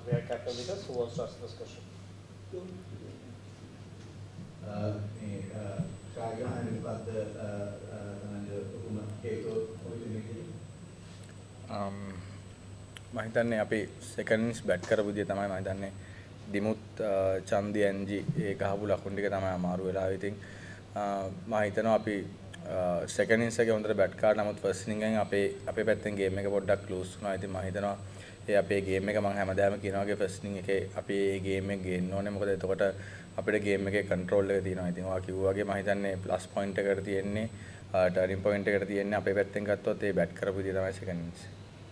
Where Captain Vikas, who wants to ask this question? මම හිතන්නේ අපි සෙකන්ඩ් ඉනිස් බැට් කරපු විදිය තමයි මම හිතන්නේ දිමුත් චන්දි එන්ජි ඒ ගහපු ලකුණු ටික තමයි අමාරු වෙලාවේ. ඉතින් මම හිතනවා අපි සෙකන්ඩ් ඉනිස් එකේ හොඳට බැට් කරා. නමුත් ෆස්ට් ඉනිස් එකෙන් අපේ පැත්තෙන් ගේම් එක පොඩ්ඩක් ලූස් වුණා. ඉතින් මම හිතනවා ඒ අපේ ගේම් එක මම හැමදාම කියනවා වගේ ෆස්ට් ඉනිස් එකේ අපි ඒ ගේම් එක ගේන්න ඕනේ. මොකද එතකොට අපිට ගේම් එකේ කන්ට්‍රෝල් එක තියෙනවා. ඉතින් ඔයා කිව්වා වගේ මම හිතන්නේ ප්ලස් පොයින්ට් එකකට තියෙන්නේ ටර්නින් පොයින්ට් එකට තියෙන්නේ අපේ පැත්තෙන් ගත්තොත් ඒ බැට් කරපු විදිය තමයි සෙකන්ඩ් ඉනිස්.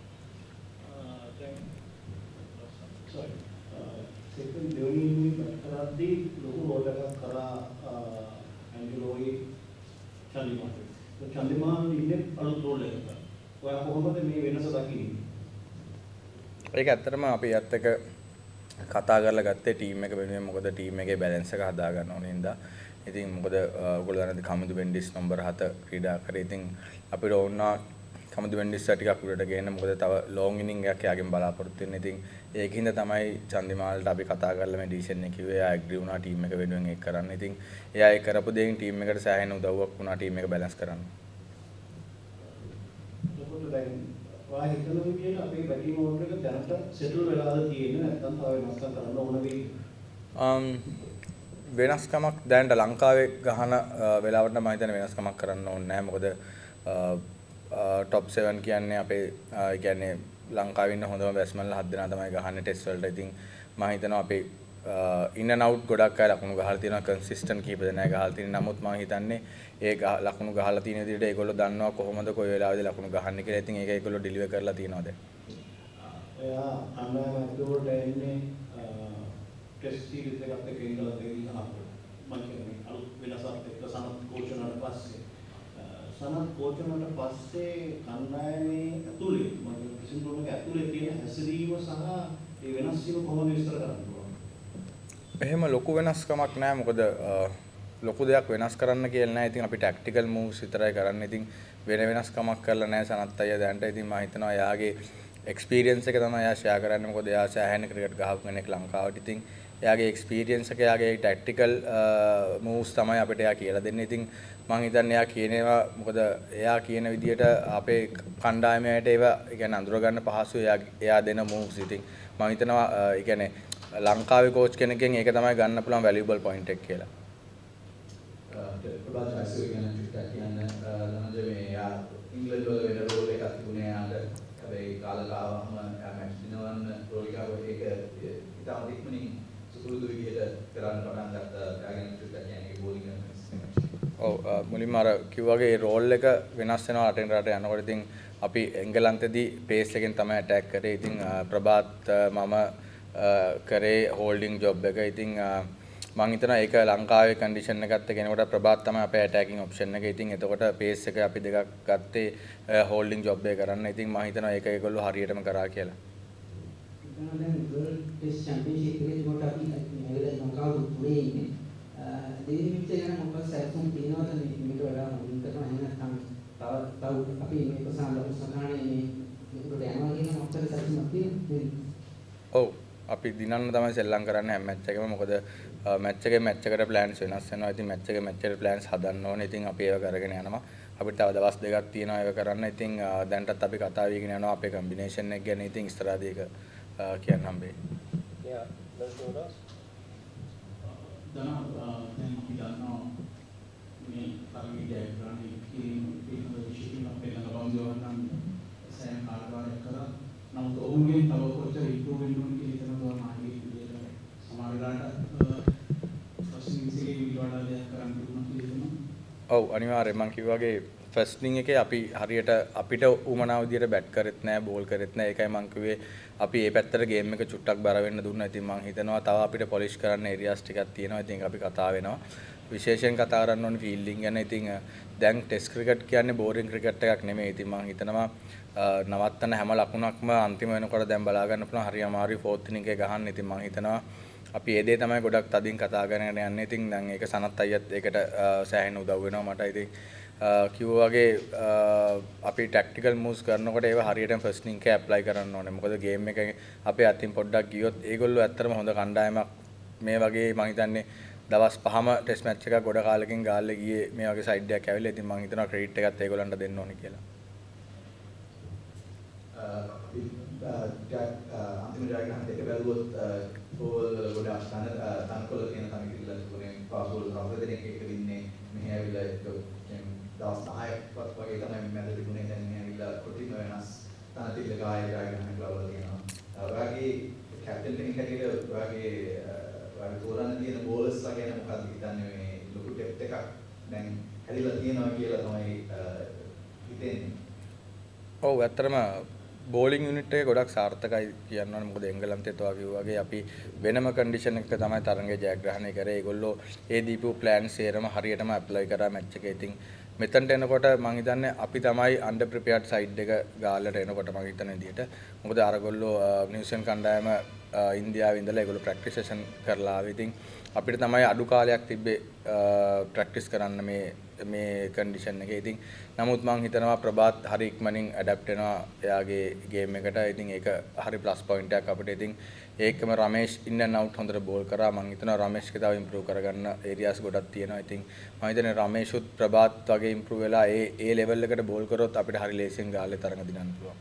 second දෙවෙනි ඉනිස් බැට් කරද්දී ලොකු රෝල් එකක් කරා ඇන්ජලෝයි චන්දිමාල්. චන්දිමාල් ඉන්නේ අලුත් රෝල් එකක. ඔයා කොහොමද මේ වෙනස දකින්නේ? ඒක ඇත්තටම අපි ඇත්ත එක කතා කරලා ගත්තේ ටීම් එක වෙනුවෙන්. මොකද ටීම් එකේ බැලන්ස් එක හදා ගන්න ඕනේ නේද? ඉතින් මොකද ඔයගොල්ලෝ දන්නද කමිදු වෙන්ඩිස් නම්බර් 7 ක්‍රීඩා කරේ. ඉතින් අපිට ඕනා කමිදු වෙන්ඩිස් ටිකක් උඩට ගේන්න. මොකද තව ලොං ඉනින්ග් එකක් යාගෙන් බලාපොරොත්තු වෙන්නේ. ඉතින් ඒකින්ද තමයි චන්දිමාල්ට අපි කතා කරලා මේ ඩිසිෂන් එක කිව්වේ. එයා ඇග්‍රී වුණා ටීම් එක වෙනුවෙන් ඒක කරන්න. ඉතින් එයා ඒක කරපු දෙයින් ටීම් එකට සෑහෙන උදව්වක් වුණා ටීම් එක බැලන්ස් කරන්න. ඔයා හිතන විදිහට අපේ බැටිං ඕඩර් එක දැනට සෙටල් වෙලාද තියෙන්නේ නැත්නම් තව වෙනස්කම් කරන්න ඕන වෙයි? වෙනස්කමක් දැනට ලංකාවේ ගහන වෙලාවට මම හිතන්නේ වෙනස්කමක් කරන්න ඕනේ නැහැ. මොකද টොප් 7 කියන්නේ අපේ කියන්නේ ලංකාවේ ඉන්න හොඳම බැට්ස්මන්ලා 7 දෙනා තමයි ගහන්නේ ටෙස්ට් වලට. ඉතින් මම හිතනවා අපේ ඉන් ඇන්ඩ් අවුට් ගොඩක් අය ලකුණු ගහලා තියෙනවා. කන්සිස්ටන්ට් කීප දෙනා ගහලා තියෙනවා. නමුත් මම හිතන්නේ ඒ ලකුණු ගහලා තියෙන විදිහට ඒගොල්ලෝ දන්නවා කොහොමද කොයි වෙලාවෙද ලකුණු ගහන්නේ කියලා. ඉතින් ඒක ඒගොල්ලෝ ඩිලිවර් කරලා තියෙනවා දැන්. එයා අන්නම අදෝට එන්නේ ටෙස්ට් සීරීස් එකක් එක්ක ඉඳලා දෙවිලා අපිට. මම කියන්නේ අලුත් වෙනසක් එක්ක සනත් කෝච් වුණාට පස්සේ සනත් කෝච් වුණාට පස්සේ කණ්ඩායමේ ඇතුලේ මම කිසිම කෙනෙක් ඇතුලේ තියෙන හැසිරීම සහ ඒ වෙනස් වීම කොහොමද විස්තර කරන්න පුළුවන්? එහෙම ලොකු වෙනස්කමක් නැහැ. මොකද ලොකු දෙයක් වෙනස් කරන්න කියලා නැහැ. ඉතින් අපි ටැක්ටිකල් මූව්ස් විතරයි කරන්නේ. ඉතින් වෙන වෙනස්කමක් කරලා නැහැ සනත් අයියා දැනට. ඉතින් මම හිතනවා එයාගේ එක්ස්පීරියන්ස් එක තමයි එයා ෂෙයා කරන්නේ. මොකද එයා සෑහෙන ක්‍රිකට් ගහපු කෙනෙක් ලංකාවට. ඉතින් එයාගේ එක්ස්පීරියන්ස් එක එයාගේ ටැක්ටිකල් මූව්ස් තමයි අපිට එයා කියලා දෙන්නේ. ඉතින් මම හිතන්නේ එයා කියනවා මොකද එයා කියන විදිහට අපේ කණ්ඩායමයට ඒවා කියන්නේ අඳුර ගන්න පහසු එයා දෙන මූව්ස්. ඉතින් මම හිතනවා ඒ කියන්නේ ලංකාවේ කෝච් කෙනෙක්ගෙන් ඒක තමයි ගන්න පුළුවන් වැලියබල් පොයින්ට් එක කියලා. ප්‍රබාත් ආසිය ගැන චුට්ටක් කියන්න ලනජ මේ යා ඉංග්‍රීසි වල වෙන රෝල් එකක් තිබුණේ යාට. හැබැයි කාලක ආවම යා මැච් දිනවන්න රෝල් එකක් ඒක ඉතාම ඉක්මනින් සුපුරුදු විදිහට කරන්න පටන් ගත්තා. යාගෙන චුට්ටක් කියන්නේ බෝලිං කරන. ඔව් මුලින්ම අර කිව්වාගේ රෝල් එක වෙනස් වෙනවා රටින් රට යනකොට. ඉතින් අපි එංගලන්තදී පේස් එකෙන් තමයි ඇටැක් කරේ. ඉතින් ප්‍රබාත් මම කරේ හෝල්ඩින් ජොබ් එක. ඉතින් මම හිතනවා ඒක ලංකාවේ කන්ඩිෂන් එකත් කෙනෙකුට ප්‍රබාත් තමයි අපේ ඇටැකින් ඔප්ෂන් එක. ඉතින් එතකොට පේස් එක අපි දෙකක් ගත්තේ හෝල්ඩින් ජොබ් එක කරන්න. ඉතින් මම හිතනවා ඒක ඒගොල්ලෝ හරියටම කරා කියලා. දැන් වර්ල්ඩ් ටෙස්ට් චැම්පියන්ෂිප් එකේ කොට අපි ලංකාවේ පුරේ ඉන්නේ. දෙවෙනි පිටේ ගැන මොකක්ද සැලසුම් තියෙනවද මේකට වඩා හොඳින් කරනවා එහෙම නැත්නම් තව අපි මේක සාලු සහානේ මේකට යනවා කියන මොකක්ද සැලසුමක් තියෙන්නේ? ඔව් අපි දිනන්න තමයි සෙල්ලම් කරන්නේ හැම මැච් එකකම. මොකද මැච් එකට ප්ලෑන්ස් වෙනස් වෙනවා. ඉතින් මැච් එකට ප්ලෑන්ස් හදන්න ඕනේ. ඉතින් අපි ඒක කරගෙන යනවා. අපිට තව දවස් දෙකක් තියෙනවා ඒක කරන්න. ඉතින් දැන්ටත් අපි කතා වෙගෙන යනවා අපේ කම්බිනේෂන් එක ගැන. ඉතින් ඉස්සරහදී ඒක කියන්න හම්බෙයි. Yeah, let's do that. දැන් අපි දන්නවා මේ පරිදි ජයග්‍රහණය කියන විශේෂයෙන් අපේ ළඟ බංගවන්නම් සෑම කාර්යයක් කරා. නමුත් ඔවුන්ගේ තව කොච්චර ඉම්ප්‍රූව් වෙන්න ඕන කියලා හිතනවා මාගේ විදියට සමහර වෙලාවට ෆස්ට් ඉනින්ග්ස් එකේ වඩා දෙයක් කරන්න පුළුවන් කියලා හිතනවා. ඔව් අනිවාර්යයෙන් මම කිව්වාගේ ෆස්ට් ඉනින්ග් එකේ අපි හරියට අපිට උමනාව විදියට බැට් කරෙත් නැහැ බෝල් කරෙත් නැහැ. ඒකයි මම කිව්වේ අපි මේ පැත්තට ගේම් එක චුට්ටක් බර වෙන්න දුන්නා. ඉතින් මම හිතනවා තව අපිට පොලිෂ් කරන්න ඒරියාස් ටිකක් තියෙනවා. ඉතින් අපි කතා වෙනවා. විශේෂයෙන් කතා කරන්න ඕනේ ෆීල්ඩින් ගැන. ඉතින් දැන් ටෙස්ට් ක්‍රිකට් කියන්නේ බෝරින් ක්‍රිකට් එකක් නෙමෙයි. ඉතින් මම හිතනවා නවත්තන හැම ලකුණක්ම අන්තිම වෙනකොට දැන් බලා ගන්න පුළුවන්. හරි අමාරුයි ෆෝර්ත් ඉනින්ග් එක ගහන්න. ඉතින් මම හිතනවා අපි ඒ දේ තමයි ගොඩක් තදින් කතා කරගෙන යන්නේ. ඉතින් දැන් ඒක සනත් අයියත් ඒකට සෑහෙන උදව් වෙනවා මට. ඉතින් කිව්වා වගේ අපි ටැක්ටිකල් මූව්ස් කරනකොට ඒවා හරියටම ෆස්ට් ඉනින්ග් එකේ ඇප්ලයි කරන්න ඕනේ. මොකද ගේම් එක අපේ අතින් පොඩ්ඩක් ගියොත් ඒගොල්ලෝ ඇත්තටම හොඳ කණ්ඩායමක් මේ වගේ මම හිතන්නේ දවස් 5ම ටෙස්ට් මැච් එකක් ගොඩ කාලෙකින් ගාල්ලා ගියේ මේ වගේ සයිඩ් එකක් ඇවිල්ලා. ඉතින් මම හිතනවා ක්‍රෙඩිට් එකත් ඒගොල්ලන්ට දෙන්න ඕනේ කියලා. අන්තිම ජයග්‍රහණ දෙක බැලුවොත් ඕවල් වල ගොඩක් තනකොළ තියෙන තනි කිල්ල තුනේ පාස්වෝල් රවදෙනෙක් එක වින්නේ මෙහි ඇවිල්ලා දවස් 10ක් වගේ තමයි මැද තිබුණේ. දැන් මෙහි ඇවිල්ලා කොටිම වෙනස් තනතිල්ල ගාය ජයග්‍රහණ ලබලා තියෙනවා. ඔයාගේ කැප්ටන් කෙනෙක් හැටියට ඔයාගේ තෝරන්න තියෙන බෝලර්ස්ලා ගැන මොකක්ද හිතන්නේ? මේ ලොකු ටෙප් එකක් දැන් හැදිලා තියෙනවා කියලා තමයි හිතෙන්නේ. ඔව් ඇත්තටම බෝලිං යුනිට් එක ගොඩක් සාර්ථකයි කියන්න ඕනේ. මොකද එංගලන්තෙත් වගේ අපි වෙනම කන්ඩිෂන් එකක තමයි තරඟේ ජයග්‍රහණය කරේ. ඒගොල්ලෝ ඒ දීපු ප්ලෑන්ස් සේරම හරියටම ඇප්ලයි කරා මැච් එකේ. ඉතින් මෙතනට එනකොට මම හිතන්නේ අපි තමයි අන්ඩර් ප්‍රිපෙයාර්ඩ් සයිඩ් එක ගාල්ලට එනකොට මම හිතන විදිහට. මොකද අරගොල්ලෝ නිව්සීලන්ත කණ්ඩායම ඉන්දියාවේ ඉඳලා ඒගොල්ලෝ ප්‍රැක්ටිස් සෙෂන් කරලා ආවේ. ඉතින් අපිට තමයි අඩු කාලයක් තිබ්බේ ප්‍රැක්ටිස් කරන්න මේ කන්ඩිෂන් එකේ. ඉතින් නමුත් මම හිතනවා ප්‍රභාත් හරි ඉක්මනින් ඇඩැප්ට් වෙනවා එයාගේ ගේම් එකට. ඉතින් ඒක හරි ප්ලස් පොයින්ට් එකක් අපිට. ඉතින් ඒකම රමේෂ් ඉන් ඇන්ඩ් අවුට් හොඳට බෝල් කරා. මම හිතනවා රමේෂ්ගේ තව ඉම්ප්‍රූව් කරගන්න ඒරියාස් ගොඩක් තියෙනවා. ඉතින් මම හිතන්නේ රමේෂුත් ප්‍රභාත් වගේ ඉම්ප්‍රූව් වෙලා ඒ ලෙවල් එකට බෝල් කරොත් අපිට හරි ලේසියෙන් ගාල්ලේ තරඟ දිනන්න පුළුවන්.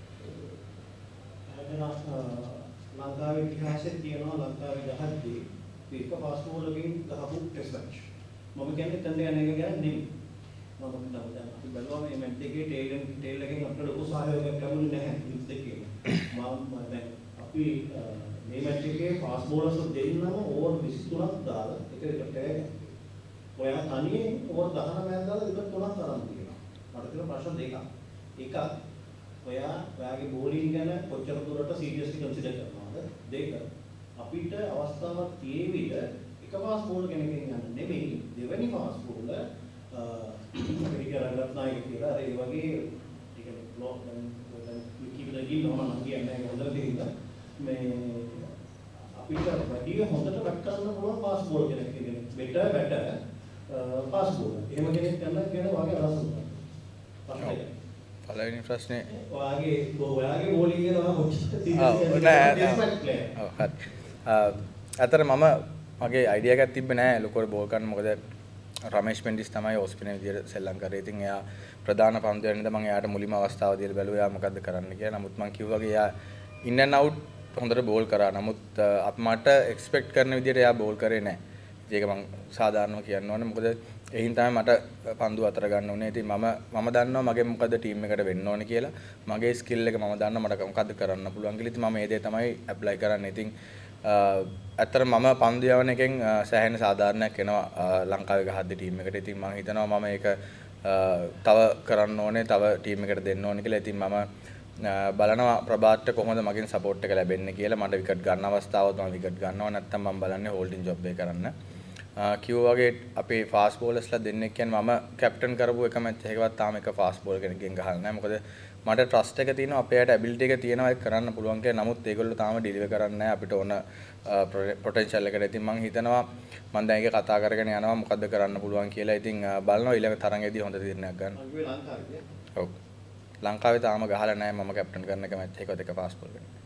ලංකාවේ ඉතිහාසයේ තියෙනවා ලංකාවේ ගහද්දී එක ෆාස්ට් බෝලරකින් ගහපු ටෙස්ට් මැච්. මම කියන්නේ තැන්න යන එක ගැන නෙමෙයි. මම හිතනවා දැන් අපි බලුවා මේ මැච් එකේ ටේල් එකෙන් අපිට ලොකු සහයෝගයක් ලැබුණේ නැහැ ඉනිස් දෙකේ. මම දැන් අපි මේ මැච් එකේ ෆාස්ට් බෝලර්ස් දෙන්නම ඕවර් 23ක් දාලා එක එකට ගියා. ඔයා තනියෙන් ඕවර් 19ක් දාලා විකට් 3ක් තරම් තියෙනවා. මට තියෙන ප්‍රශ්න දෙකක්. එකක් ඔයාගේ බෝලිං ගැන කොච්චර දුරට සීරියස්ලි කන්සිඩර් කරනවද? දෙක අපිට අවස්ථාවක් තියෙවිද එක ෆාස්ට් බෝලර් කෙනෙක්ගෙන් යන්න නෙමෙයි දෙවෙනි ෆාස්ට් බෝලර් අපිට රංගත්නායක කියලා ඒ වගේ ටික බ්ලොක් දැන් කීපදා ගිහින් මම කියන්නේ හොඳට තේින්න මේ අපිට වැඩි හොඳට බැට් කරන්න පුළුවන් ෆාස්ට් බෝලර් කෙනෙක් කියන්නේ බෙටර් ෆාස්ට් බෝලර්. එහෙම කෙනෙක් ගන්න කියන වගේ අදහසක් තියෙනවා. පළවෙනි ප්‍රශ්නේ ඔයාගේ බෝලිං එක තමයි අතර මම මගේ අයිඩියා එකක් තිබ්බේ නෑ ලොකුවට බෝල් කරන්න. මොකද රමේෂ් මෙන්ඩිස් තමයි ඕස්පිනේ විදියට සෙල්ලම් කරේ. ඉතින් එයා ප්‍රධාන පන්දුවෙන් ඉඳන් මම එයාට මුලින්ම අවස්ථාව දීලා බැලුවා එයා මොකද්ද කරන්න කියලා. නමුත් මම කිව්වා වගේ එයා ඉන් ඇන්ඩ් අවුට් හොඳට බෝල් කරා. නමුත් මට එක්ස්පෙක්ට් කරන විදියට එයා බෝල් කරේ නෑ. ඒක මම සාධාරණව කියන්න ඕනේ. මොකද එහින් තමයි මට පන්දු අතර ගන්න ඕනේ. ඉතින් මම දන්නවා මගේ මොකද ටීම් එකට වෙන්න ඕනේ කියලා. මගේ ස්කිල් එක මම දන්නවා මට මොකද්ද කරන්න පුළුවන් කියලා. ඉතින් මම මේ දේ තමයි ඇප්ලයි කරන්නේ. ඉතින් ඇත්තට මම පන්දු යවන එකෙන් සෑහෙන සාධාරණයක් එනවා ලංකාවේ ගහද්දි ටීම් එකට. ඉතින් මම හිතනවා මම ඒක තව කරන්න ඕනේ, තව ටීම් එකට දෙන්න ඕනේ කියලා. ඉතින් මම බලනවා ප්‍රභාත්ට කොහොමද මගෙන් සපෝට් එක ලැබෙන්නේ කියලා. මට විකට් ගන්න අවස්ථාවක් මම විකට් ගන්නවා. නැත්නම් මම බලන්නේ හෝල්ඩින් ජොබ් එක කරන්න. කිව්වා වගේ අපේ ෆාස්ට් බෝලර්ස්ලා දෙන්නෙක් කියන්නේ මම කැප්ටන් කරපු එක මැච් එකකවත් තාම එක ෆාස්ට් බෝලර් කෙනෙක්ගෙන් ගහලා නැහැ. මොකද මට ට්‍රස්ට් එක තියෙනවා අපේ යට ඇබිලිටි එක තියෙනවා ඒක කරන්න පුළුවන් කියලා. නමුත් ඒගොල්ලෝ තාම ඩිලිවර් කරන්නේ නැහැ අපිට ඕන පොටෙන්ෂල් එකට. ඉතින් මම හිතනවා මම දැන් ඒක කතා කරගෙන යනවා මොකද්ද කරන්න පුළුවන් කියලා. ඉතින් බලනවා ඊළඟ තරඟෙදී හොඳ තීරණයක් ගන්න. ඔව් ලංකාවේ තාම ගහලා නැහැ මම කැප්ටන් කරන එක මැච් එකකවත් එක ෆාස්ට් බෝලර් කෙනෙක්.